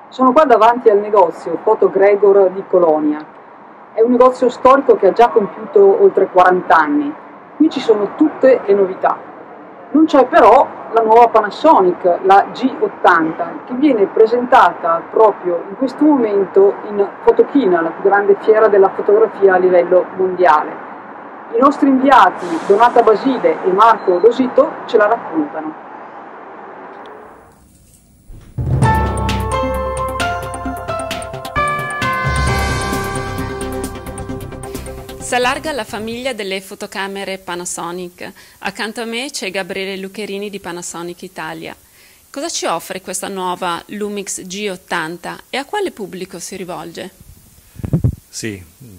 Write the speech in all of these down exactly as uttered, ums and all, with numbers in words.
Sono qua davanti al negozio Foto Gregor di Colonia. È un negozio storico che ha già compiuto oltre quaranta anni. Qui ci sono tutte le novità. Non c'è però la nuova Panasonic, la G ottanta, che viene presentata proprio in questo momento in Fotochina, la più grande fiera della fotografia a livello mondiale. I nostri inviati Donata Basile e Marco Rosito ce la raccontano. Si allarga la famiglia delle fotocamere Panasonic. Accanto a me c'è Gabriele Luccherini di Panasonic Italia. Cosa ci offre questa nuova Lumix G ottanta e a quale pubblico si rivolge? Sì,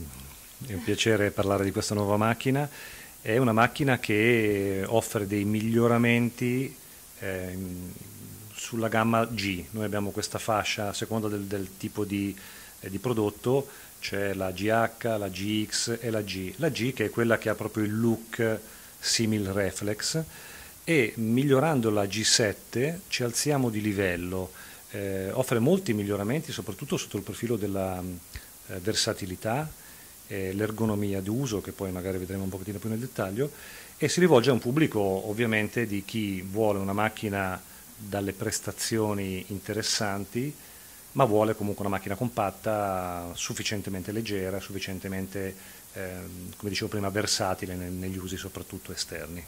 è un piacere parlare di questa nuova macchina. È una macchina che offre dei miglioramenti eh, sulla gamma G. Noi abbiamo questa fascia a seconda del, del tipo di, eh, di prodotto. C'è la G H, la G X e la G. La G che è quella che ha proprio il look simil reflex, e migliorando la G sette ci alziamo di livello. Eh, offre molti miglioramenti soprattutto sotto il profilo della eh, versatilità, eh, l'ergonomia d'uso, che poi magari vedremo un pochettino più nel dettaglio, e si rivolge a un pubblico ovviamente di chi vuole una macchina dalle prestazioni interessanti, ma vuole comunque una macchina compatta, sufficientemente leggera, sufficientemente, eh, come dicevo prima, versatile negli usi soprattutto esterni.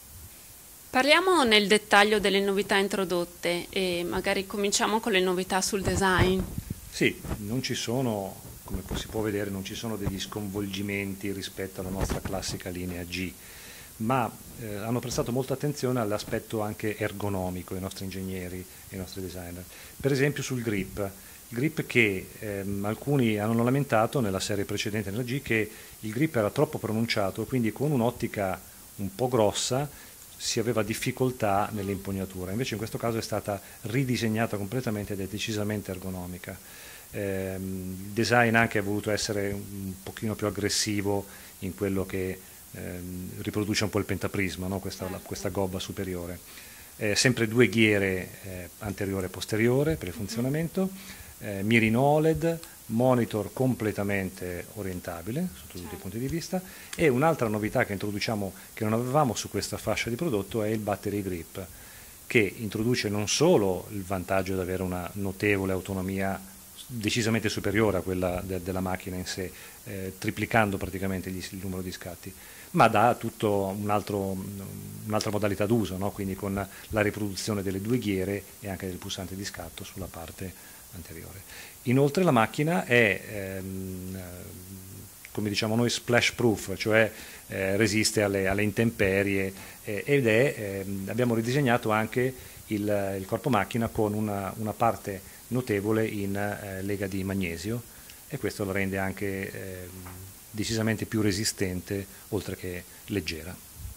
Parliamo nel dettaglio delle novità introdotte e magari cominciamo con le novità sul design. Sì, non ci sono, come si può vedere, non ci sono degli sconvolgimenti rispetto alla nostra classica linea G, ma eh, hanno prestato molta attenzione all'aspetto anche ergonomico i nostri ingegneri e i nostri designer. Per esempio sul grip, il grip che ehm, alcuni hanno lamentato nella serie precedente, nella G, che il grip era troppo pronunciato, quindi con un'ottica un po' grossa si aveva difficoltà nell'impugnatura. Invece in questo caso è stata ridisegnata completamente ed è decisamente ergonomica. Eh, il design anche ha voluto essere un pochino più aggressivo in quello che eh, riproduce un po' il pentaprisma, no? questa, la, questa gobba superiore. Eh, sempre due ghiere eh, anteriore e posteriore per il funzionamento, eh, mirino O L E D, monitor completamente orientabile sotto tutti i punti di vista, e un'altra novità che introduciamo che non avevamo su questa fascia di prodotto è il battery grip, che introduce non solo il vantaggio di avere una notevole autonomia decisamente superiore a quella de della macchina in sé, eh, triplicando praticamente gli, il numero di scatti, ma dà tutto un altro, un'altra modalità d'uso, no? Quindi con la riproduzione delle due ghiere e anche del pulsante di scatto sulla parte anteriore. Inoltre la macchina è, ehm, come diciamo noi, splash proof, cioè eh, resiste alle, alle intemperie, eh, ed è, eh, abbiamo ridisegnato anche il, il corpo macchina con una, una parte notevole in eh, lega di magnesio, e questo lo rende anche eh, decisamente più resistente oltre che leggera.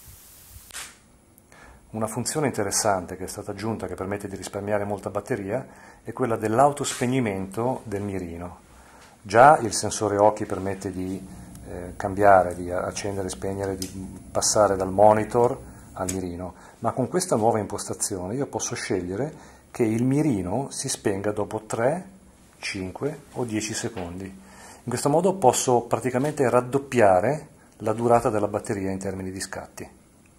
Una funzione interessante che è stata aggiunta, che permette di risparmiare molta batteria, è quella dell'autospegnimento del mirino. Già il sensore occhi permette di eh, cambiare, di accendere e spegnere, di passare dal monitor al mirino, ma con questa nuova impostazione io posso scegliere che il mirino si spenga dopo tre, cinque o dieci secondi. In questo modo posso praticamente raddoppiare la durata della batteria in termini di scatti.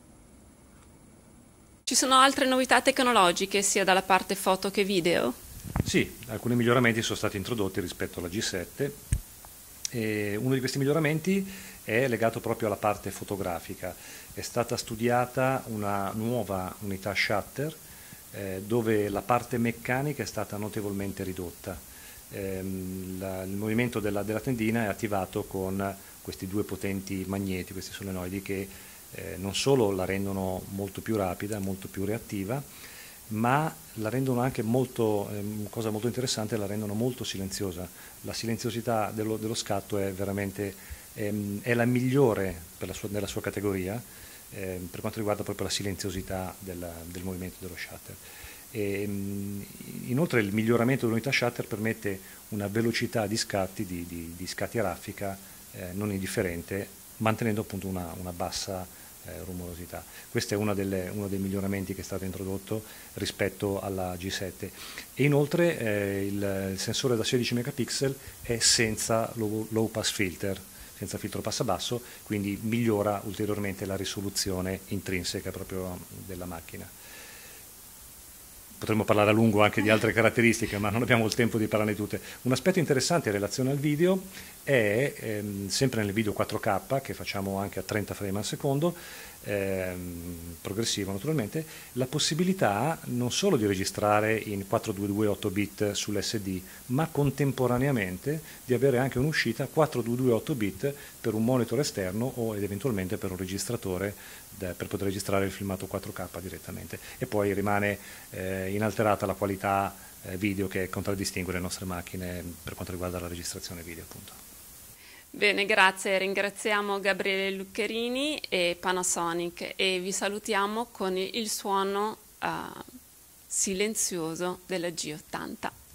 Ci sono altre novità tecnologiche sia dalla parte foto che video? Sì, alcuni miglioramenti sono stati introdotti rispetto alla G sette, e uno di questi miglioramenti è legato proprio alla parte fotografica. È stata studiata una nuova unità shutter eh, dove la parte meccanica è stata notevolmente ridotta. Eh, la, il movimento della, della tendina è attivato con questi due potenti magneti, questi solenoidi, che eh, non solo la rendono molto più rapida, molto più reattiva, ma la rendono anche molto, eh, cosa molto interessante, la rendono molto silenziosa. La silenziosità dello, dello scatto è veramente ehm, è la migliore per la sua, nella sua categoria, eh, per quanto riguarda proprio la silenziosità del, del movimento dello shutter. E, mh, inoltre il miglioramento dell'unità shutter permette una velocità di scatti, di, di, di scatti a raffica eh, non indifferente, mantenendo appunto una, una bassa eh, rumorosità. Questo è una delle, uno dei miglioramenti che è stato introdotto rispetto alla G sette. E inoltre eh, il, il sensore da sedici megapixel è senza low, low pass filter, senza filtro passabasso, quindi migliora ulteriormente la risoluzione intrinseca proprio della macchina. Potremmo parlare a lungo anche di altre caratteristiche, ma non abbiamo il tempo di parlarne tutte. Un aspetto interessante in relazione al video è, ehm, sempre nel video quattro K, che facciamo anche a trenta frame al secondo, ehm, progressivo naturalmente, la possibilità non solo di registrare in quattrocentoventidue otto bit sull'S D, ma contemporaneamente di avere anche un'uscita quattrocentoventidue otto bit per un monitor esterno o ed eventualmente per un registratore da, per poter registrare il filmato quattro K direttamente. E poi rimane eh, inalterata la qualità eh, video che contraddistingue le nostre macchine per quanto riguarda la registrazione video, appunto. Bene, grazie. Ringraziamo Gabriele Luccherini e Panasonic e vi salutiamo con il suono uh, silenzioso della G ottanta.